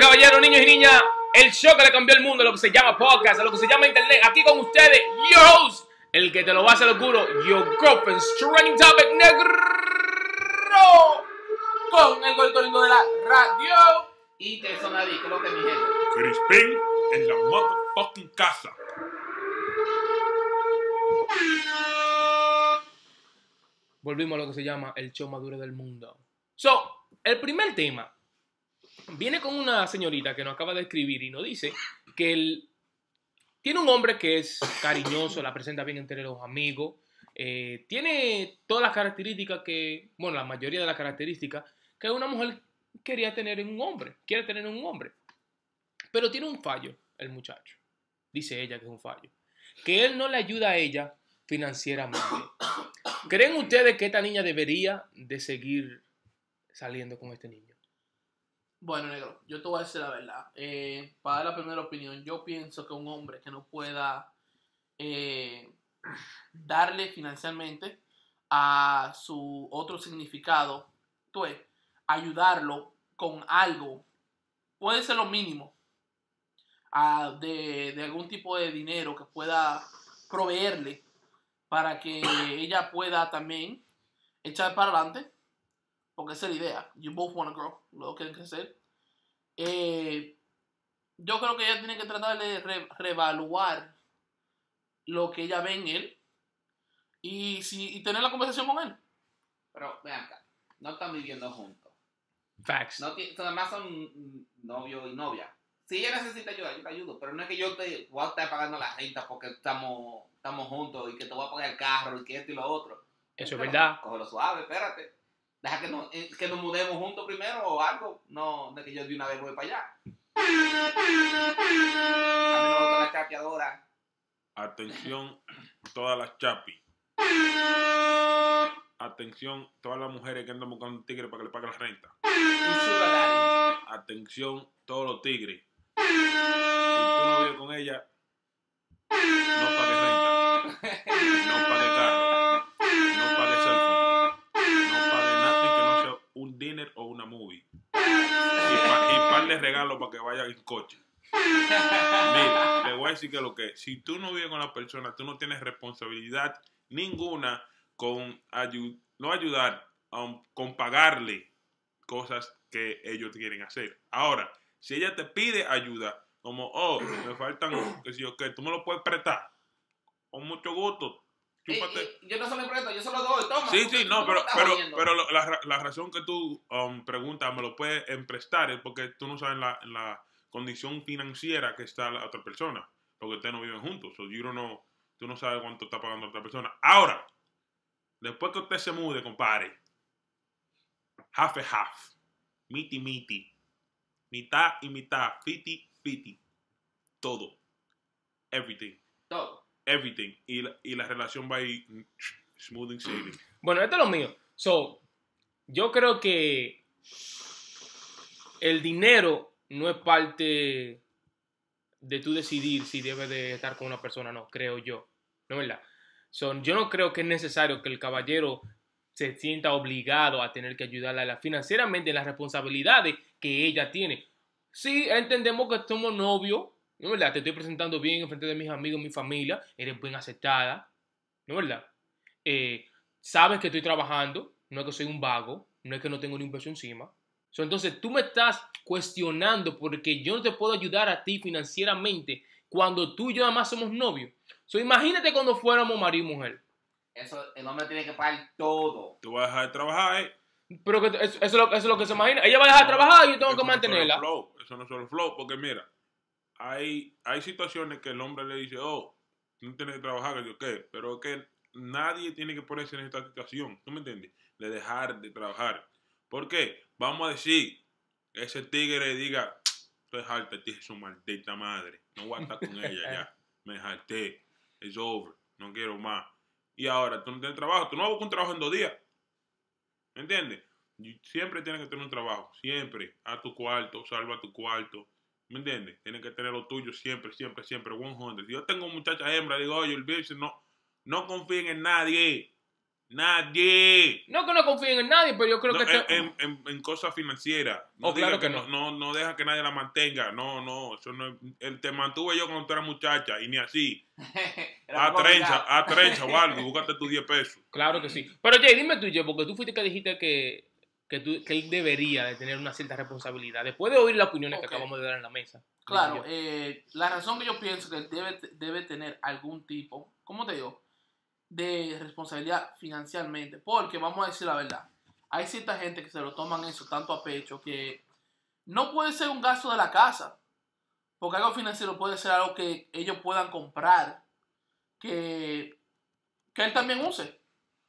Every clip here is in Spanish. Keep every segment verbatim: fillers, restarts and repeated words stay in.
caballeros, niños y niñas, el show que le cambió el mundo, lo que se llama podcast, lo que se llama internet, aquí con ustedes, your host, el que te lo va a hacer oscuro, your girlfriend's trending topic negro, con el gordito lindo de la radio y te sonadí, que lo que mi gente. Crispin en la motherfucking casa. Volvimos a lo que se llama el show más duro del mundo. So, el primer tema viene con una señorita que nos acaba de escribir y nos dice que él tiene un hombre que es cariñoso, la presenta bien entre los amigos, eh, tiene todas las características que, bueno, la mayoría de las características que una mujer quería tener en un hombre, quiere tener en un hombre. Pero tiene un fallo el muchacho, dice ella que es un fallo, que él no le ayuda a ella financieramente. ¿Creen ustedes que esta niña debería de seguir saliendo con este niño? Bueno, negro, yo te voy a decir la verdad. Eh, para dar la primera opinión, yo pienso que un hombre que no pueda eh, darle financieramente a su otro significado, tú ves, ayudarlo con algo, puede ser lo mínimo, a, de, de algún tipo de dinero que pueda proveerle para que ella pueda también echar para adelante, porque esa es la idea. You both want to grow, lo que quieren crecer. Eh, yo creo que ella tiene que tratar de re reevaluar lo que ella ve en él y, si, y tener la conversación con él. Pero vean acá, no están viviendo juntos. Facts. No, además son novio y novia. Si ella necesita ayuda, yo te ayudo, pero no es que yo te voy a estar pagando la renta porque estamos, estamos juntos y que te voy a pagar el carro y que esto y lo otro. Eso es Pero, verdad. Cógelo suave, espérate. Deja que nos, que nos mudemos juntos primero o algo. No, de que yo de una vez voy para allá. A mí no me gusta la chapeadora. Atención, todas las chapis. Atención, todas las mujeres que andan buscando un tigre para que le paguen la renta. Un sugar daddy. Atención, todos los tigres. Si tú no vives con ella, no pagues renta, no pagues carro, no pagues cell phone, no pagues nada que no sea un dinner o una movie. Y, pa, y par de regalos para que vaya en coche. Mira, le voy a decir que lo que es. Si tú no vives con la persona, tú no tienes responsabilidad ninguna con ayu no ayudar, um, con pagarle cosas que ellos quieren hacer. Ahora, si ella te pide ayuda, como, oh, me faltan, que si yo qué, tú me lo puedes prestar, con mucho gusto, chúpate. Eh, eh, yo no se lo presto, yo se lo doy, toma. Sí, sí, no, pero, pero, pero pero, la, la razón que tú um, preguntas, me lo puedes prestar, es porque tú no sabes la, la condición financiera que está la otra persona, porque ustedes no viven juntos, so you don't know, tú no sabes cuánto está pagando la otra persona. Ahora, después que usted se mude, compadre, half and half, miti miti, mitad y mitad, fifty fifty, todo, everything, todo. everything, y la, y la relación va a ir smooth and sailing. Bueno, esto es lo mío. So, yo creo que el dinero no es parte de tú decidir si debes de estar con una persona o no, creo yo. ¿No es verdad? So, yo no creo que es necesario que el caballero se sienta obligado a tener que ayudarla a la, financieramente en las responsabilidades que ella tiene. Sí, entendemos que somos novios, ¿no es verdad? Te estoy presentando bien en frente de mis amigos, mi familia, eres bien aceptada, ¿no es verdad? Eh, sabes que estoy trabajando, no es que soy un vago, no es que no tengo ni un peso encima. So, entonces tú me estás cuestionando porque yo no te puedo ayudar a ti financieramente cuando tú y yo además somos novios. So, imagínate cuando fuéramos marido y mujer. Eso, el hombre tiene que pagar todo. Tú vas a dejar de trabajar, ¿eh? Pero que eso, eso, es lo, eso es lo que se imagina. Ella va a dejar de trabajar y yo tengo Eso que mantenerla. No flow, eso no es solo flow, porque mira, hay, hay situaciones que el hombre le dice, oh, no tienes que trabajar, que yo qué, pero es que nadie tiene que ponerse en esta situación, ¿tú me entiendes? De dejar de trabajar. ¿Por qué? Vamos a decir, ese tigre diga, estoy harta, es su maldita madre, no voy a estar con ella ya, me harté, it's over, no quiero más. Y ahora tú no tienes trabajo, tú no vas a buscar un trabajo en dos días. ¿Me entiendes? Siempre tienes que tener un trabajo, siempre. A tu cuarto, salva tu cuarto. ¿Me entiendes? Tienes que tener lo tuyo siempre, siempre, siempre. cien. Si yo tengo muchacha hembra, digo, oye, olvídese, no, no confíen en nadie. Nadie. No que no confíen en nadie, pero yo creo No, que... en, este- en, en, en cosas financieras. No Oh, claro diga que no. No, no deja que nadie la mantenga. No, no. Eso no es- él te mantuve yo cuando tú eras muchacha y ni así. Era A poco trencha, obligado. a trencha o algo. Búscate tus diez pesos. Claro que sí. Pero Jay, dime tú, Jay, porque tú fuiste que dijiste que, que, tú, que él debería de tener una cierta responsabilidad. Después de oír las opiniones Ok. que acabamos de dar en la mesa. Claro, Digo yo. eh, la razón que yo pienso que él debe, debe tener algún tipo, ¿cómo te digo? De responsabilidad financieramente. Porque vamos a decir la verdad. Hay cierta gente que se lo toman eso tanto a pecho que no puede ser un gasto de la casa. Porque algo financiero puede ser algo que ellos puedan comprar que, que él también use.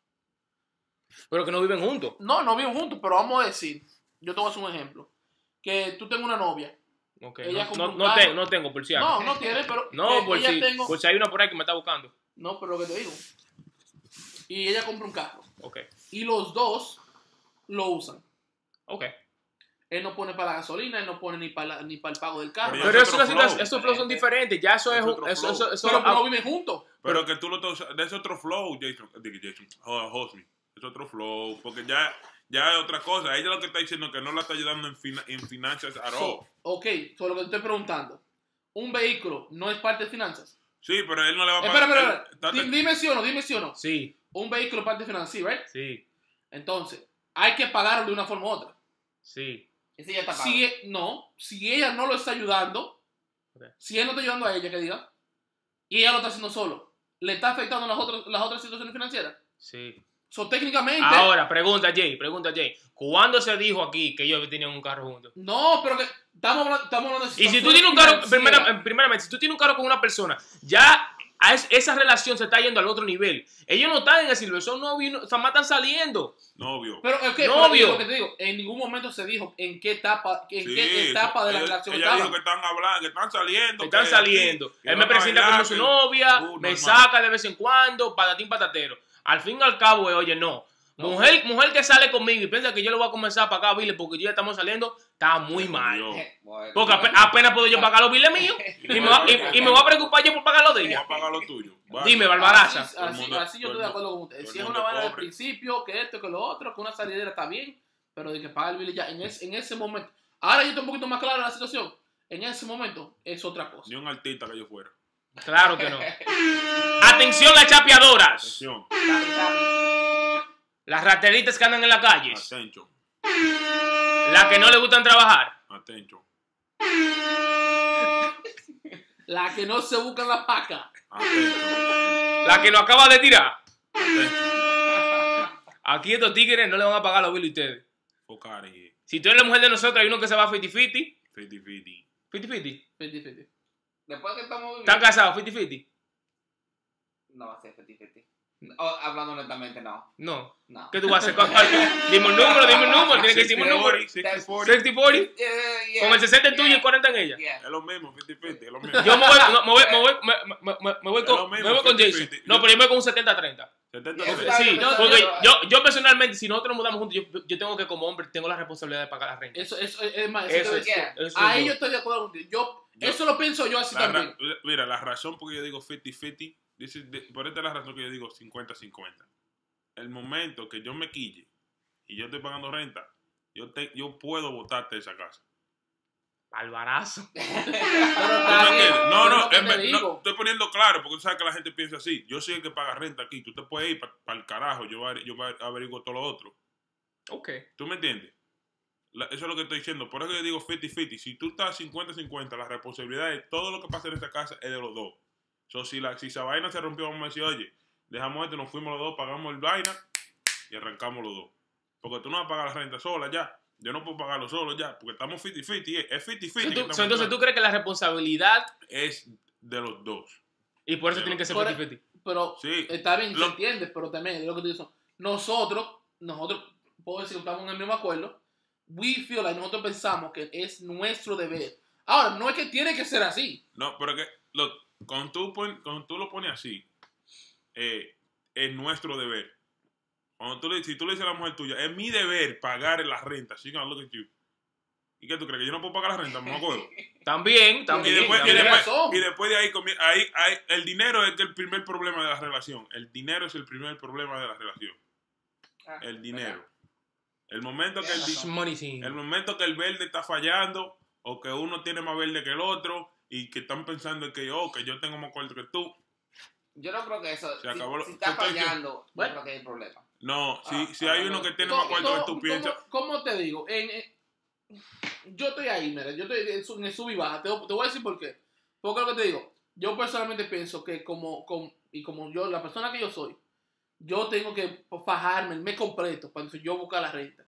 Pero que no viven juntos. No, no viven juntos, pero vamos a decir, yo te voy a hacer un ejemplo. Que tú tengas una novia. Ok, Ella no, compró no, un no carro. tengo, no tengo, por si acaso. No, no tiene, pero No, eh, por ella si, tengo- por si hay una por ahí que me está buscando. No, pero lo que te digo. Y ella compra un carro. Ok, Y los dos lo usan. ok. Él no pone para la gasolina, él no pone ni para, la- ni para el pago del carro. Pero Pero es eso, otro eso- flow. esos flows son diferentes. Ya eso es... Es un- otro Eso, flow. eso, eso, pero ah, no viven juntos. Pero que tú lo estás usando. Es otro flow, Jason. Digo, Jason. Oh, Hosmi. Es otro flow. Porque ya, ya es otra cosa. Ella lo que está diciendo es que no la está ayudando en, fina- en finanzas at all. So, ok, solo que te estoy preguntando. ¿Un vehículo no es parte de finanzas? Sí, pero él no le va a Espera, pagar. espera, él- espera. está- Di- Dime sí o no, dime sí o no. Sí, Un vehículo es parte de finanzas, ¿sí, right? sí, Entonces, hay que pagarlo de una forma u otra. sí. Ese ya está pago. Si, e- no, si ella no lo está ayudando, Ok. si él no está ayudando a ella, que diga, y ella lo está haciendo solo, ¿le está afectando las otras, las otras situaciones financieras? Sí. So, técnicamente... Ahora, pregunta Jay, pregunta Jay. ¿Cuándo se dijo aquí que ellos tenían un carro juntos? No, pero que estamos hablando, estamos hablando de Y si tú situaciones tienes un carro, financieras. primera- primeramente, si tú tienes un carro con una persona, ya a es- esa relación se está yendo al otro nivel. Ellos no están en el silver, son novios, no- o sea, más están saliendo. Novio. Pero, ok, Novio. pero digo lo que te digo, en ningún momento se dijo en qué etapa, en Sí, qué etapa de la ella- relación ella estaban. dijo que están hablando, que están saliendo. Están que saliendo. aquí, que Él me van a presenta bailar, como su que- novia, Uh, me normal. saca de vez en cuando, patatín patatero. Al fin y al cabo, eh, oye, no. Mujer, mujer que sale conmigo y piensa que yo le voy a comenzar a pagar biles porque ya estamos saliendo, está muy mal. Yo. Bueno. Porque ape- apenas puedo yo pagar los biles míos y me, va- y- y me voy a preocupar yo por pagar los de Voy ella. a pagar lo tuyo. Vale. Dime, Barbaraza. Así, Todo el así- mundo- así yo todo estoy de el acuerdo con mundo- ustedes. todo Si el es mundo una vaina del pobre. principio, que esto, que lo otro, que una salidera está bien, pero de que pagar el bill ya en ese, en ese momento. Ahora yo estoy un poquito más claro de la situación. En ese momento es otra cosa. Ni un artista que yo fuera. Claro que no. Atención las chapeadoras. Atención. Sabi, sabi. Las rateritas que andan en las calles. Atención. Las que no le gustan trabajar. Atención. La que no se busca en la paca. Atención. Las que nos acaba de tirar. Atención. Aquí estos tigres no le van a pagar los biles a ustedes. Focari. Si tú eres la mujer de nosotros, hay uno que se va a cincuenta cincuenta. Fiti fiti. cincuenta cincuenta. Fifty, fifty. Después que estamos ¿Están casados? cincuenta cincuenta. No va a ser fifty fifty. Oh, hablando honestamente, no. No. No. ¿Qué tú vas a hacer? ¿Cuál- cuál? Dime un número, dime un número. Tienes que decirme un número. sesenta cuarenta. sesenta cuarenta. Yeah, yeah, Con el sesenta en tuyo y yeah, el cuarenta en ella. yeah. Es lo mismo, fifty fifty. Es lo mismo. Yo me voy, no, me voy, me voy, me, me, me, me voy Es lo con, mismo, me voy con cincuenta Jason. cincuenta. No, pero yo me voy con un setenta treinta. setenta Eso treinta. está Sí, bien, pero porque yo- yo, yo personalmente, si nosotros nos mudamos juntos, yo, yo tengo que como hombre, tengo la responsabilidad de pagar la renta. Eso, eso, es más, Eso eso, es- te voy a decir. eso es Ahí yo. yo estoy de acuerdo contigo. Yo, Yo- eso lo pienso yo así La también. ra- mira, la razón por que yo digo cincuenta cincuenta, this is the- por esta es la razón que yo digo cincuenta cincuenta. El momento que yo me quille y yo estoy pagando renta, yo, te, yo puedo botarte de esa casa. Albarazo. Pero ¿Tú está me bien, entiendes? No, pero es no, lo que en te ver- no, digo. estoy poniendo claro porque tú sabes que la gente piensa así. Yo soy el que paga renta aquí. Tú te puedes ir para el carajo. Yo, va- yo va- averiguo todo lo otro. Ok. ¿Tú me entiendes? La- eso es lo que estoy diciendo. Por eso yo digo cincuenta cincuenta. Si tú estás cincuenta cincuenta, la responsabilidad de todo lo que pasa en esta casa es de los dos. So, si, la, si esa vaina se rompió, vamos a decir, oye, dejamos esto, nos fuimos los dos, pagamos el vaina y arrancamos los dos. Porque tú no vas a pagar la renta sola ya. Yo no puedo pagarlo solo ya. Porque estamos cincuenta cincuenta. Es cincuenta So, cincuenta. tú- so, entonces tú crees que la responsabilidad, Es de los dos. y por eso Pero- tiene que ser Por- cincuenta cincuenta. Pero Sí. está bien, se Lo- entiende, pero también es lo que te digo. Nosotros, nosotros, puedo decir que estamos en el mismo acuerdo. We feel like nosotros pensamos que es nuestro deber. Ahora, no es que tiene que ser así. No, pero que lo, cuando, tú pon- cuando tú lo pones así, eh, es nuestro deber. Cuando tú le, si tú le dices a la mujer tuya, es mi deber pagar la renta. She gonna look at you. ¿Y qué tú crees? ¿Que yo no puedo pagar la renta? Me acuerdo. También, Y también. después, y, también. Tienes después, razón. y después de ahí, comie- ahí, ahí, el dinero es el primer problema de la relación. El dinero es el primer problema de la relación. el dinero. El momento que el, It's di- money scene. el momento que el verde está fallando o que uno tiene más verde que el otro y que están pensando que yo, que yo tengo más cuarto que tú. Yo no creo que eso. Se Si, acabó lo- si está ¿Qué estoy fallando, Bueno. yo creo que hay problema. No, si, Ah, si ah, hay no, uno no. que tiene ¿Cómo- más cuarto que tú cómo- piensas. cómo- ¿Cómo te digo? En, en- yo estoy ahí, mira, yo estoy en, su- en el sub y baja. Te, te voy a decir por qué. Porque lo que te digo, yo personalmente pienso que como, como y como yo, la persona que yo soy, yo tengo que fajarme el mes completo para entonces yo buscar la renta.